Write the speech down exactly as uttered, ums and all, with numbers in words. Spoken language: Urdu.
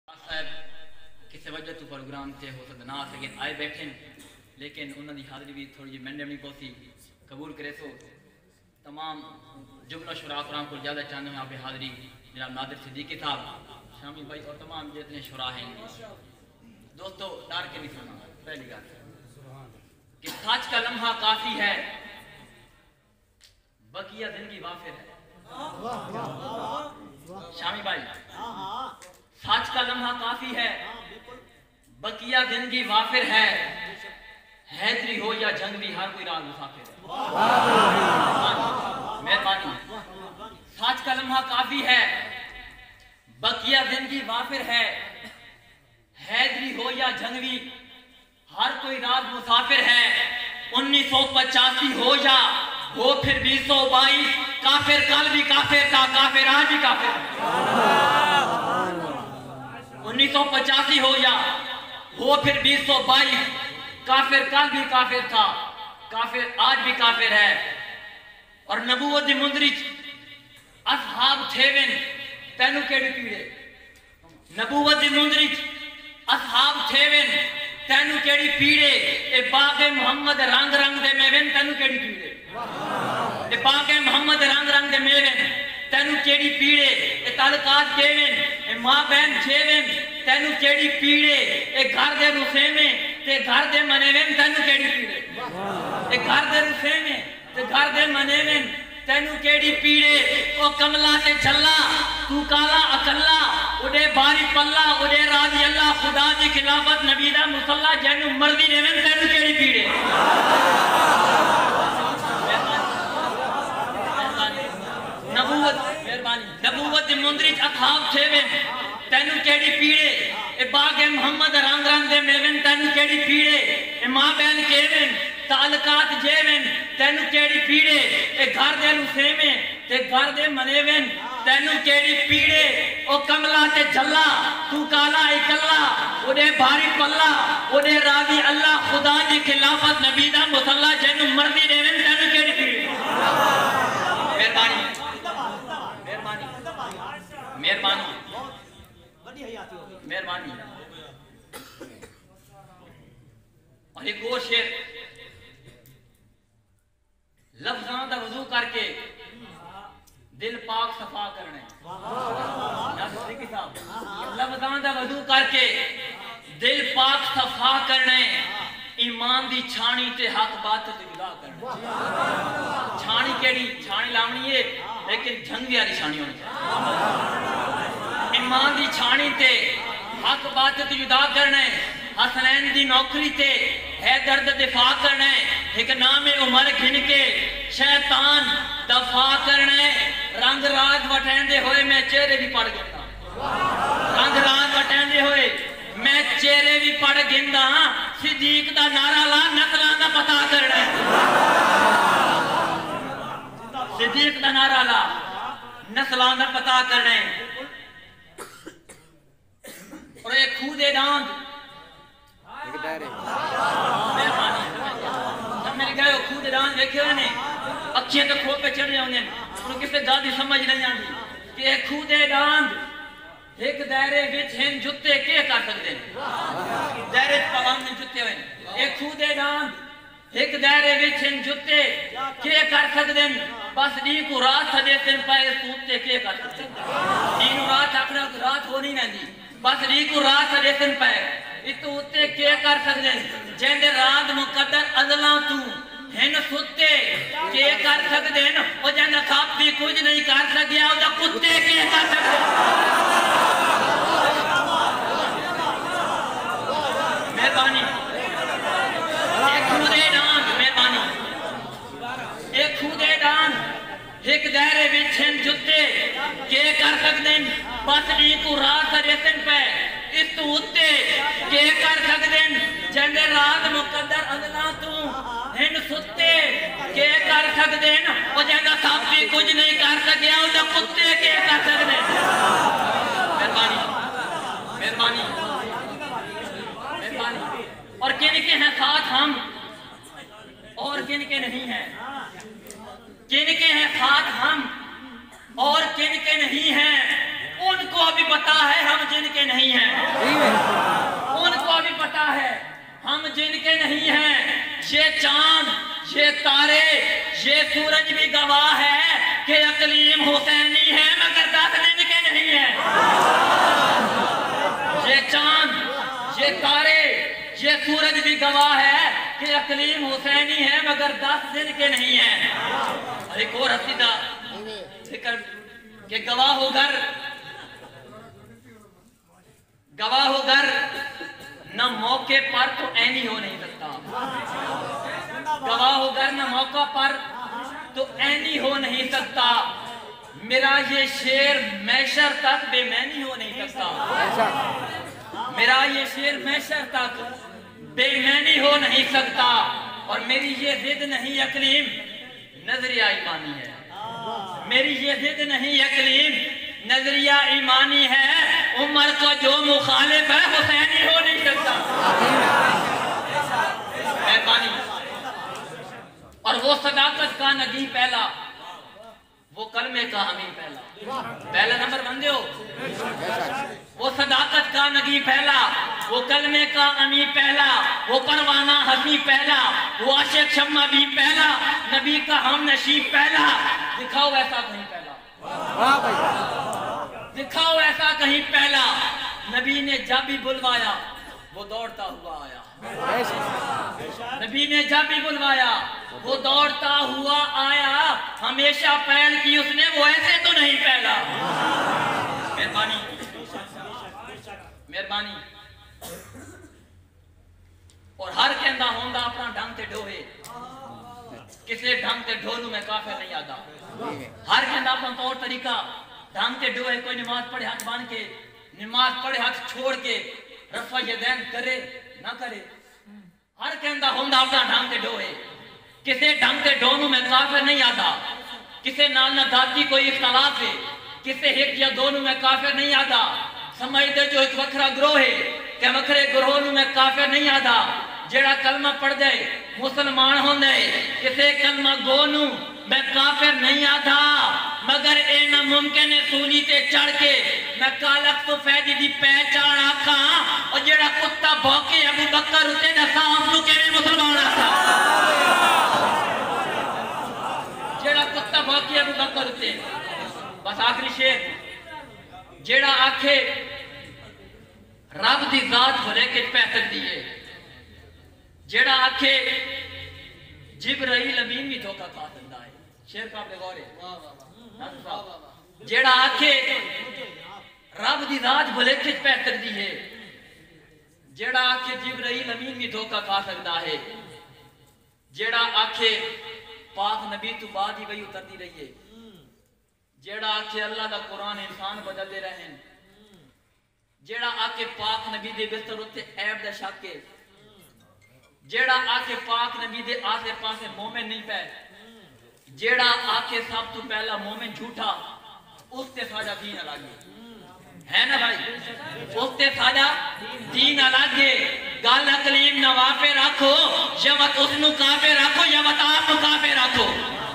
صاحب کسی وجہ تو پروگرام تے ہو سکتا نہ سکے آئے بیٹھے لیکن انہوں نے حاضری بھی تھوڑی جی منڈے نہیں پہنچی قبول کرے سو تمام جملہ شراء قرآن کو زیادہ چاہتے ہیں آپ حاضری جناب نادر صدیقی صاحب شامی بھائی اور تمام جتنے شراء ہیں دوستو ڈار کے نہیں سنا پہلی بات کہ سچ کا لمحہ کافی ہے بقیہ زندگی وافر ہے شامی بھائی سچ کا لمحہ کافی ہے بقیہ زندگی وافر ہے حیدری ہو یا جنگ بھی ہر کوئی راز مسافر ہے مہربانی سچ کا لمحہ کافی ہے بقیہ زندگی وافر ہے حیدری ہو یا جنگوی ہر کوئی راز مسافر ہے انیس سو پچاسی ہو یا ہو پھر بیس سو بائیس کافر کل بھی کافر تھا کافر آج بھی کافر انیس سو پچاسی ہو یا ہو پھر بیس سو بائیس کافر کل بھی کافر تھا کافر آج بھی کافر ہے اور نبوت دی مندرج اصحاب تھیون تینو کیڑی پیڑے نبوت دی مندرج اصحاب تھیون تینو کیڑی پیڑے اے باغ محمد رنگ رنگ دے میوین تینو کیڑی پیڑے اے باغ محمد رنگ رنگ دے میوین تینو کیڑی پیڑے اے تعلقات کیوین اے ماں بہن چھیوین تینو کیڑی پیڑے اے گھر دے رسے میں تے گھر دے منیوین تینو کیڑی پیڑے اے گھر دے رسے میں تے گھر دے منیوین تینو کیڑی پیڑے او کملا تے جھلا تو کالا اکلا اڑے باری پلا اڑے راضی اللہ خدا دی خلافت نبی دا مصلی جنو مرضی دیوین تینو کیڑی پیڑے نبوت مہربانی نبوت مندرج اصحاب تھیون تینو کیڑی پیڑے اے باغ محمد رنگ رنگ دے میوین تینو کیڑی پیڑے اے ماں بہن کیوین تعلقات جیوین تینو کیڑی پیڑے اے گھر دے رسے میں تے گھر دے منیوین تینو کیڑی پیڑے او کملا تے جھلا تو کالا اکلا اڑے بھاری پلا اڑے راضی اللہ خدا دی خلافت نبی دا مصلی جنو مرضی دیوین تینو کیڑی پیڑے مہربانی مہربانی مہربانی اور ایک اور شیر لفظاں دا وضو کر کے دل پاک صفا کرنے لفظاں دا وضو کر کے دل پاک صفا کرنے ایمان دی چھانی تے حق بات تے جدا کرنے چھانی کیڑی چھانی لاونی ہے لیکن جھنگی والی چھانی ہونی چاہیے ایمان دی چھانی تے حق بات تے جدا کرنے حسنین دی نوکری تے ہے درد دفاع کرنے ایک نام عمر گھن کے شیطان دفاع کرنے رنگ راج وٹھیندے ہوئے میں چہرے بھی پڑھ گندا رنگ راج وٹھیندے ہوئے میں چہرے بھی پڑھ گندا صدیق دا نعرہ لا نسلان دا پتا کرنے صدیق دا نعرہ لا نسلان دا پتا کرنے اور ایک خود ڈاند جب میرے گئے خود ڈاند دیکھے ہوئے نے اکھیں تو کھو پہ چڑھ جاؤں نے انہوں کس سے گادی سمجھ نہیں آنی کہ ایک خود ڈاند ایک دائرے وچ ہن جتے کیا کر سکتے ہیں دائرے پوام میں جتے ہوئے ایک خود ڈاند ایک دائرے وچ ہن جتے کیا کر سکتے ہیں بس دی کو رات سجیتن پائے سوتے کیا کر سکتے ہیں دین رات اکڑا رات ہو نہیں نہیں دی بس دی کو رات سجیتن پائے اتو اتے کیا کر سکتے ہیں جیندے رات مقدر ازلاں تو ہن ستے کیا کر سکتے ہیں وہ جیندے ساتھ بھی کچھ نہیں کر سکیا وہ جا کتے کیا کر سکتے ہیں مہربانی ایک خودے ڈان مہربانی ایک خودے ڈان ایک دائرے بچھن جتے کیا کر سکتے ہیں بس دی کو رات سجیتن پہ اس تو اتے کیا کر سکتے ہیں جنگے رات مقدر ادنا تو ہن ستے کیا کر سکتے ہیں وہ جنگا صاحب بھی کچھ نہیں کر سکیا وہ جا کتے کیا کر سکتے ہیں مہربانی مہربانی مہربانی اور کن کے ہیں ساتھ ہم اور کن کے نہیں ہیں کن کے ہیں ساتھ ہم اور کن کے نہیں ہیں ان کو ابھی پتا ہے ہم جن کے نہیں ہیں جن کے نہیں ہیں، یہ چاند، یہ تارے، یہ سورج بھی گواہ ہے کہ اقلیم حسینی ہے مگر دس دن کے نہیں ہیں۔ یہ چاند، یہ تارے، یہ سورج بھی گواہ ہے کہ اقلیم حسینی ہے مگر دس دن کے نہیں ہیں۔ اور ایک اور حسیدہ ذکر کہ گواہ ہو گھر، گواہ ہو گھر نہ موقع پر تو اینی ہو نہیں سکتا، گواہ ہو گھر نہ موقع پر تو اینی ہو نہیں سکتا، میرا یہ شعر محشر تک بے معنی ہو نہیں سکتا، میرا یہ شعر محشر تک بے معنی ہو نہیں سکتا، اور میری یہ ضد نہیں اقلیم نظریہ ایمانی ہے، میری یہ ضد نہیں اقلیم نظریہ ایمانی ہے، عمر کا جو مخالف ہے حسینی ہو نہیں سکتا۔ مہربانی۔ اور وہ صداقت کا نگی پہلا، وہ کلمے کا امین پہلا، پہلا نمبر بندے ہو، وہ صداقت کا نگی پہلا، وہ کلمے کا امین پہلا، وہ پروانہ حسی پہلا، وہ عاشق شمع بھی پہلا، نبی کا ہم نشیب پہلا۔ دکھاؤ ایسا کہیں پہلا، دکھاؤ ایسا کہیں پہلا، نبی نے جب بھی بلوایا وہ دوڑتا ہوا آیا، نبی نے جب بھی بلوایا وہ دوڑتا ہوا آیا، ہمیشہ پہل کی اس نے وہ ایسے تو نہیں پہلا۔ مہربانی مہربانی۔ اور ہر کہندہ ہوندہ اپنا ڈھنگ تے ڈھوئے، کسے ڈھنگ تے ڈھولوں میں کافر نہیں آتا، ہر کہندہ اپنا طور طریقہ ڈھنگ تے ڈھوئے، کوئی نماز پڑھے ہاتھ بان کے، نماز پڑھے ہاتھ چھوڑ کے، رفع یدین کرے نہ کرے، ہر کہندہ ہوندہ اپنا ڈھنگ تے ڈھوئے، کسے ڈھنگ تے ڈھولوں میں کافر نہیں آتا، کسے نال نہ دادی کوئی اختلاف ہے، کسے ایک یا دونوں میں کافر نہیں آتا، سمجھ دے جو ایک وکھرا گروہ ہے کہ وکھرے گروہوں میں کافر نہیں آتا، جیڑا کلمہ پڑھ دے مسلمان ہوں دے، کسے کلمہ گونوں میں کافر نہیں آتا، مگر اے ناممکن ہے سولی تے چڑھ کے میں کالک تو فیدی دی پہچان آکھا، اور جیڑا کتا بھوکے ابو بکر اتے نسا ہم کے بھی مسلمان آتا، جیڑا کتا بھوکے ابو بکر اتے۔ بس آخری شیر، جیڑا آکھے رب دی ذات بھلے کے پہتر دیئے، جیڑا آکھے جبرائیل امین بھی دھوکہ کھا سکتا ہے، شیر کا آپ نے غور ہے، جیڑا آکھے رب دی ذات بھلے کے پہتر دیئے، جیڑا آکھے جبرائیل امین بھی دھوکہ کھا سکتا ہے، جیڑا آکھے پاک نبی تو بعد ہی وہی اترتی رہی ہے، جیڑا آکھے اللہ دا قرآن انسان بدل دے رہے ہیں، جیڑا آکے پاک نبی دے بستر ہوتے عیب دا شاکے، جیڑا آکے پاک نبی دے آسے پاسے مومن نہیں پہ، جیڑا آکے سب تو پہلا مومن جھوٹا، اس تے ساجہ دین الگ ہے نا بھائی، اس تے ساجہ دین الگ ہے، گال اقلیم نوافے رکھو، یا وط اس نو کافے رکھو، یا وط آپ نو کافے رکھو۔